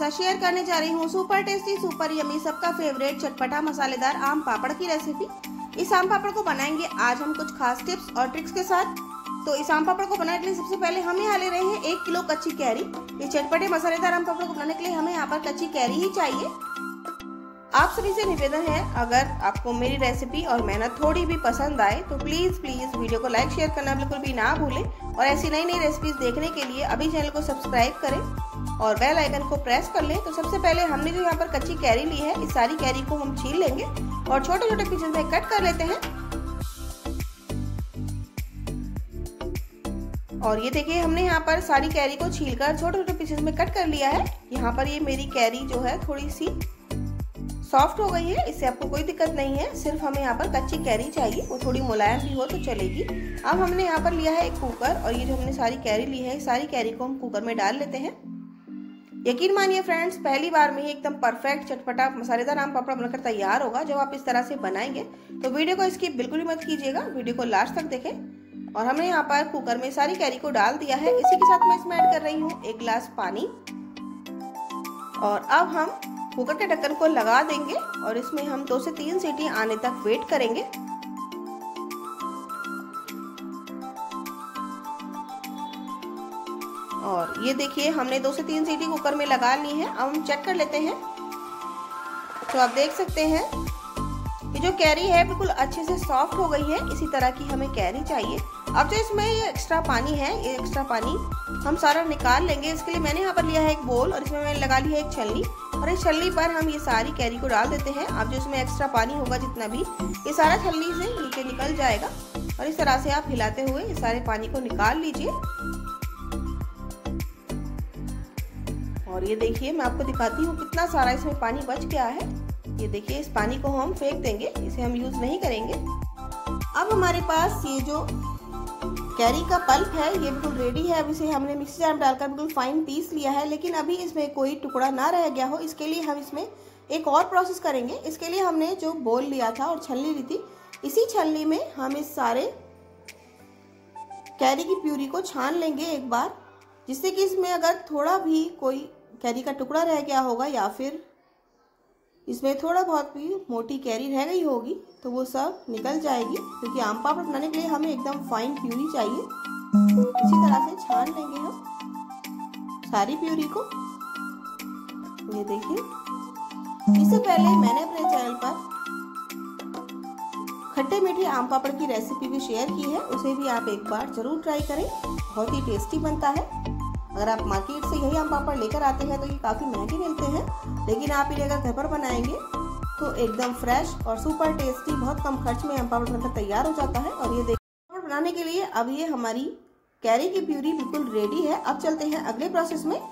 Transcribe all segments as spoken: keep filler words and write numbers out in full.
साथ शेयर करने जा रही हूँ सुपर टेस्टी सुपर यमी सबका फेवरेट चटपटा मसालेदार आम पापड़ की रेसिपी। इस आम पापड़ को बनाएंगे आज हम कुछ खास टिप्स और ट्रिक्स के साथ। तो इस आम पापड़ को बनाने के लिए सबसे पहले हम यहाँ ले रहे हैं एक किलो कच्ची कैरी। इस चटपटे मसालेदार आम पापड़ को बनाने के लिए हमें यहाँ पर कच्ची कैरी ही चाहिए। आप सभी से निवेदन है, अगर आपको मेरी रेसिपी और मेहनत थोड़ी भी पसंद आए तो प्लीज़ प्लीज़ वीडियो को लाइक शेयर करना बिल्कुल भी ना भूलें और ऐसी नई नई रेसिपीज देखने के लिए अभी चैनल को सब्सक्राइब करें और बेल आइकन को प्रेस कर लें। तो सबसे पहले हमने जो यहाँ पर कच्ची कैरी ली है, इस सारी कैरी को हम छील लेंगे और छोटे छोटे पीसेस में कट कर लेते हैं। और ये देखिए हमने यहाँ पर सारी कैरी को छीलकर छोटे छोटे पीसेस में कट कर लिया है। यहाँ पर ये मेरी कैरी जो है थोड़ी सी सॉफ्ट हो गई है, इससे आपको कोई दिक्कत नहीं है। सिर्फ हमें यहाँ पर कच्ची कैरी चाहिए, वो थोड़ी मुलायम भी हो तो चलेगी। अब हमने यहाँ पर लिया है एक कुकर और ये जो हमने सारी कैरी ली है, सारी कैरी को हम कुकर में डाल लेते हैं। यकीन मानिए फ्रेंड्स, पहली बार में ही एकदम परफेक्ट चटपटा मसालेदार आम पापड़ बनकर तैयार होगा। जब आप इस तरह से बनाएंगे तो वीडियो को स्किप बिल्कुल भी मत कीजिएगा, वीडियो को लास्ट तक देखें। और हमने यहाँ पर कुकर में सारी कैरी को डाल दिया है। इसी के साथ मैं इसमें ऐड कर रही हूँ एक गिलास पानी। और अब हम कुकर के ढक्कन को लगा देंगे और इसमें हम दो से तीन सीटी आने तक वेट करेंगे। और ये देखिए हमने दो से तीन सीटी कुकर में लगा ली है। अब हम चेक कर लेते हैं। तो आप देख सकते हैं ये जो कैरी है बिल्कुल अच्छे से सॉफ्ट हो गई है। इसी तरह की हमें कैरी चाहिए। अब जो इसमें ये एक्स्ट्रा पानी है, ये एक्स्ट्रा पानी हम सारा निकाल लेंगे। इसके लिए मैंने यहाँ पर लिया है एक बोल और इसमें मैंने लगा ली है एक छलनी और इस छलनी पर हम ये सारी कैरी को डाल देते हैं। अब जो इसमें एक्स्ट्रा पानी होगा जितना भी, ये सारा छलनी से नीचे निकल जाएगा और इस तरह से आप हिलाते हुए इस सारे पानी को निकाल लीजिए। और ये देखिए मैं आपको दिखाती हूँ कितना सारा इसमें पानी बच गया है। ये देखिए इस पानी को हम फेंक देंगे, इसे हम यूज नहीं करेंगे। अब हमारे पास ये जो कैरी का पल्प है ये बिल्कुल रेडी है। अब इसे हमने मिक्सी जार में डालकर बिल्कुल फाइन पीस लिया है, लेकिन अभी इसमें कोई टुकड़ा ना रह गया हो, इसके लिए हम इसमें एक और प्रोसेस करेंगे। इसके लिए हमने जो बोल लिया था और छलनी ली थी, इसी छलनी में हम इस सारे कैरी की प्यूरी को छान लेंगे एक बार, जिससे कि इसमें अगर थोड़ा भी कोई कैरी का टुकड़ा रह गया होगा या फिर इसमें थोड़ा बहुत भी मोटी कैरी रह गई होगी तो वो सब निकल जाएगी, क्योंकि आम पापड़ बनाने के लिए हमें एकदम फाइन प्यूरी चाहिए। इसी तरह से छान लेंगे हम सारी प्यूरी को। ये देखिए, इससे पहले मैंने अपने चैनल पर खट्टे मीठे आम पापड़ की रेसिपी भी शेयर की है, उसे भी आप एक बार जरूर ट्राई करें, बहुत ही टेस्टी बनता है। अगर आप मार्केट से यही आम पापड़ लेकर आते हैं तो ये काफ़ी महंगे मिलते हैं, लेकिन आप इन्हें अगर घर पर बनाएंगे तो एकदम फ्रेश और सुपर टेस्टी, बहुत कम खर्च में आम पापड़ बनकर तैयार हो जाता है। और ये देखिए पापड़ बनाने के लिए अब ये हमारी कैरी की प्यूरी बिल्कुल रेडी है। अब चलते हैं अगले प्रोसेस में।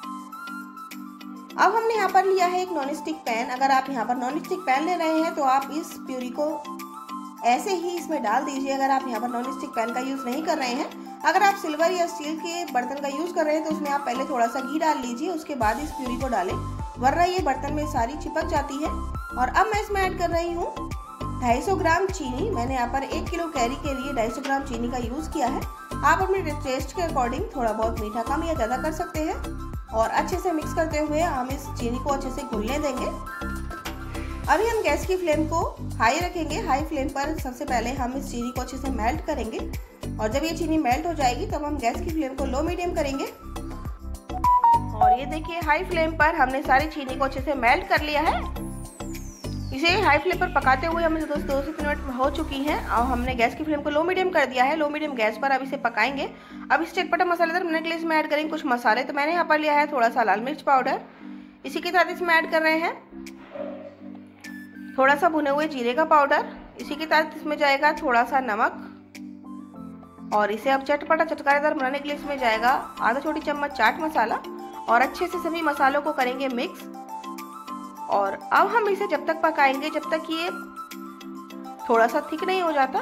अब हमने यहाँ पर लिया है एक नॉन स्टिक पैन। अगर आप यहाँ पर नॉन स्टिक पैन ले रहे हैं तो आप इस प्यूरी को ऐसे ही इसमें डाल दीजिए। अगर आप यहाँ पर नॉन स्टिक पैन का यूज़ नहीं कर रहे हैं, अगर आप सिल्वर या स्टील के बर्तन का यूज़ कर रहे हैं तो उसमें आप पहले थोड़ा सा घी डाल लीजिए, उसके बाद इस प्यूरी को डालें, वरना ये बर्तन में सारी चिपक जाती है। और अब मैं इसमें ऐड कर रही हूँ ढाई सौ ग्राम चीनी। मैंने यहाँ पर एक किलो कैरी के लिए ढाई सौ ग्राम चीनी का यूज़ किया है। आप अपने टेस्ट के अकॉर्डिंग थोड़ा बहुत मीठा कम या ज़्यादा कर सकते हैं। और अच्छे से मिक्स करते हुए हम इस चीनी को अच्छे से घुलने देंगे। अभी हम गैस की फ्लेम को हाई रखेंगे। हाई फ्लेम पर सबसे पहले हम इस चीनी को अच्छे से मेल्ट करेंगे और जब ये चीनी मेल्ट हो जाएगी तब हम गैस की फ्लेम को लो मीडियम करेंगे। और ये देखिए हाई फ्लेम पर हमने सारी चीनी को अच्छे से मेल्ट कर लिया है। इसे हाई फ्लेम पर पकाते हुए हमें दोस्तों दो से तीन मिनट हो चुकी हैं और हमने गैस की फ्लेम को लो मीडियम कर दिया है। लो मीडियम गैस पर अब इसे पकाएंगे। अब इस चटपटा मसालेदार बनाने के लिए इसमें ऐड करेंगे कुछ मसाले। तो मैंने यहाँ पर लिया है थोड़ा सा लाल मिर्च पाउडर, इसी के साथ इसमें ऐड कर रहे हैं थोड़ा सा भुने हुए जीरे का पाउडर, इसी के साथ इसमें जाएगा थोड़ा सा नमक। और इसे अब चटपटा चटकारेदार बनाने के लिए इसमें जाएगा आधा छोटी चम्मच चाट मसाला और अच्छे से सभी मसालों को करेंगे मिक्स। और अब हम इसे जब तक पकाएंगे जब तक ये थोड़ा सा थिक नहीं हो जाता।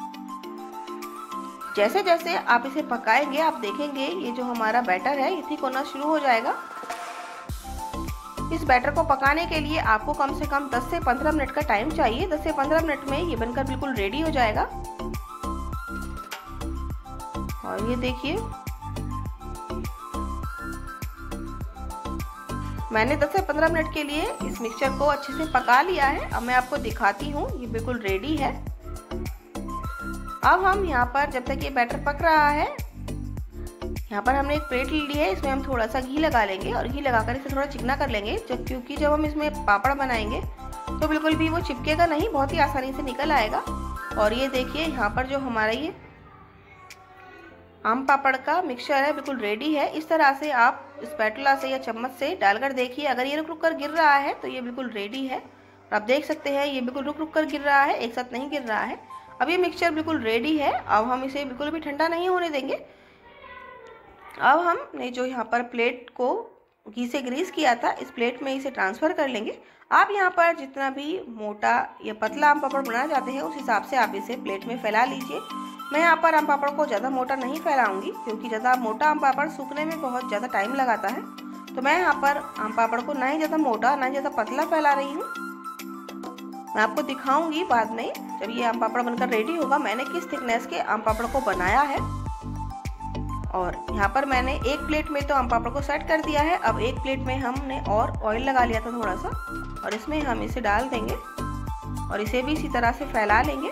जैसे जैसे आप इसे पकाएंगे आप देखेंगे ये जो हमारा बैटर है ये थिक होना शुरू हो जाएगा। इस बैटर को पकाने के लिए आपको कम से कम दस से पंद्रह मिनट का टाइम चाहिए। दस से पंद्रह मिनट में ये बनकर बिल्कुल रेडी हो जाएगा। और ये देखिए मैंने दस से पंद्रह मिनट के लिए इस मिक्सचर को अच्छे से पका लिया है। अब मैं आपको दिखाती हूँ, ये बिल्कुल रेडी है। अब हम यहाँ पर जब तक ये बैटर पक रहा है, यहाँ पर हमने एक प्लेट ले ली है, इसमें हम थोड़ा सा घी लगा लेंगे और घी लगाकर इसे थोड़ा चिकना कर लेंगे, जब क्योंकि जब हम इसमें पापड़ बनाएंगे तो बिल्कुल भी वो चिपकेगा नहीं, बहुत ही आसानी से निकल आएगा। और ये देखिए यहाँ पर जो हमारा ये आम पापड़ का मिक्सचर है बिल्कुल रेडी है। इस तरह से आप स्पैटुला से या चम्मच से डालकर देखिए, अगर ये रुक रुक कर गिर रहा है तो ये बिल्कुल रेडी है। और आप देख सकते हैं ये बिल्कुल रुक रुक कर गिर रहा है, एक साथ नहीं गिर रहा है। अब ये मिक्सचर बिल्कुल रेडी है। अब हम इसे बिल्कुल भी ठंडा नहीं होने देंगे। अब हमने जो यहाँ पर प्लेट को घी से ग्रीस किया था, इस प्लेट में इसे ट्रांसफ़र कर लेंगे। आप यहाँ पर जितना भी मोटा या पतला आम पापड़ बनाना चाहते हैं उस हिसाब से आप इसे प्लेट में फैला लीजिए। मैं यहाँ पर आम पापड़ को ज़्यादा मोटा नहीं फैलाऊंगी, क्योंकि ज़्यादा मोटा आम पापड़ सूखने में बहुत ज़्यादा टाइम लगाता है। तो मैं यहाँ पर आम पापड़ को ना ही ज़्यादा मोटा ना ही ज़्यादा पतला फैला रही हूँ। मैं आपको दिखाऊंगी बाद में जब ये आम पापड़ बनकर रेडी होगा मैंने किस थिकनेस के आम पापड़ को बनाया है। और यहाँ पर मैंने एक प्लेट में तो आम पापड़ को सेट कर दिया है। अब एक प्लेट में हमने और ऑयल लगा लिया था थोड़ा सा, और इसमें हम इसे डाल देंगे और इसे भी इसी तरह से फैला लेंगे।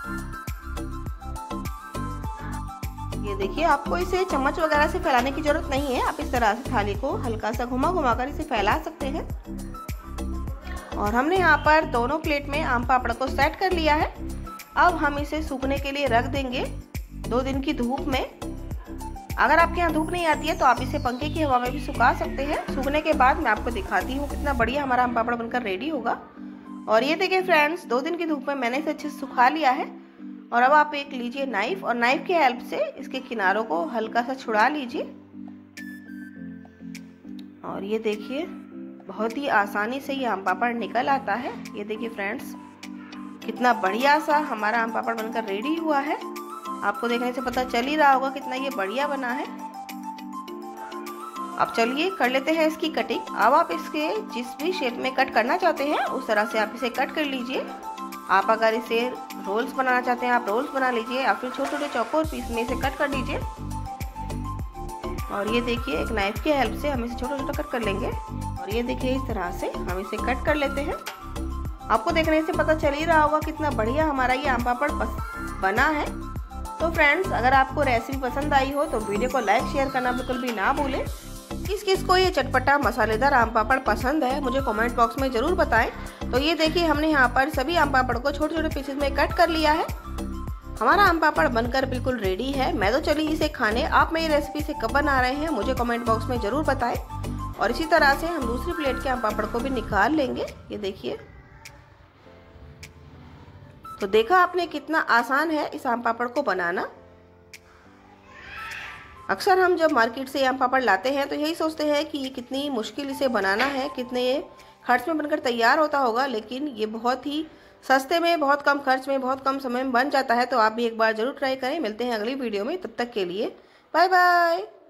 ये देखिए, आपको इसे चम्मच वगैरह से फैलाने की जरूरत नहीं है, आप इस तरह से थाली को हल्का सा घुमा घुमा कर इसे फैला सकते हैं। और हमने यहाँ पर दोनों प्लेट में आम पापड़ को सेट कर लिया है। अब हम इसे सूखने के लिए रख देंगे दो दिन की धूप में। अगर आपके यहाँ धूप नहीं आती है तो आप इसे पंखे की हवा में भी सुखा सकते हैं। सूखने के बाद मैं आपको दिखाती हूँ कितना बढ़िया हमारा आम पापड़ बनकर रेडी होगा। और ये देखिए फ्रेंड्स, दो दिन की धूप में मैंने इसे अच्छे से सुखा लिया है। और अब आप एक लीजिए नाइफ, और नाइफ की हेल्प से इसके किनारों को हल्का सा छुड़ा लीजिए। और ये देखिए, बहुत ही आसानी से ये आम पापड़ निकल आता है। ये देखिए फ्रेंड्स, कितना बढ़िया सा हमारा आम पापड़ बनकर रेडी हुआ है। आपको देखने से पता चल ही रहा होगा कितना ये बढ़िया बना है। अब चलिए कर लेते हैं इसकी कटिंग। अब आप इसके जिस भी शेप में कट करना चाहते हैं उस तरह से आप इसे कट कर लीजिए। आप अगर इसे रोल्स बनाना चाहते हैं आप रोल्स बना लीजिए, या फिर छोटे छोटे चौकोर पीस में इसे कट कर लीजिए। और ये देखिए, एक नाइफ की हेल्प से हम इसे छोटा छोटा कट कर लेंगे। और ये देखिए, इस तरह से हम इसे कट कर लेते हैं। आपको देखने से पता चल ही रहा होगा कितना बढ़िया हमारा ये आम पापड़ बना है। तो फ्रेंड्स, अगर आपको रेसिपी पसंद आई हो तो वीडियो को लाइक शेयर करना बिल्कुल भी ना भूलें। किस किस को ये चटपटा मसालेदार आम पापड़ पसंद है मुझे कमेंट बॉक्स में ज़रूर बताएं। तो ये देखिए, हमने यहाँ पर सभी आम पापड़ को छोटे छोटे पीसेस में कट कर लिया है। हमारा आम पापड़ बनकर बिल्कुल रेडी है। मैं तो चली इसे खाने। आप मेरी रेसिपी से कब बना रहे हैं मुझे कमेंट बॉक्स में ज़रूर बताएं। और इसी तरह से हम दूसरी प्लेट के आम पापड़ को भी निकाल लेंगे। ये देखिए, तो देखा आपने कितना आसान है इस आम पापड़ को बनाना। अक्सर हम जब मार्केट से आम पापड़ लाते हैं तो यही सोचते हैं कि ये कितनी मुश्किल इसे बनाना है, कितने ये खर्च में बनकर तैयार होता होगा, लेकिन ये बहुत ही सस्ते में, बहुत कम खर्च में, बहुत कम समय में बन जाता है। तो आप भी एक बार ज़रूर ट्राई करें। मिलते हैं अगली वीडियो में, तब तक के लिए बाय बाय।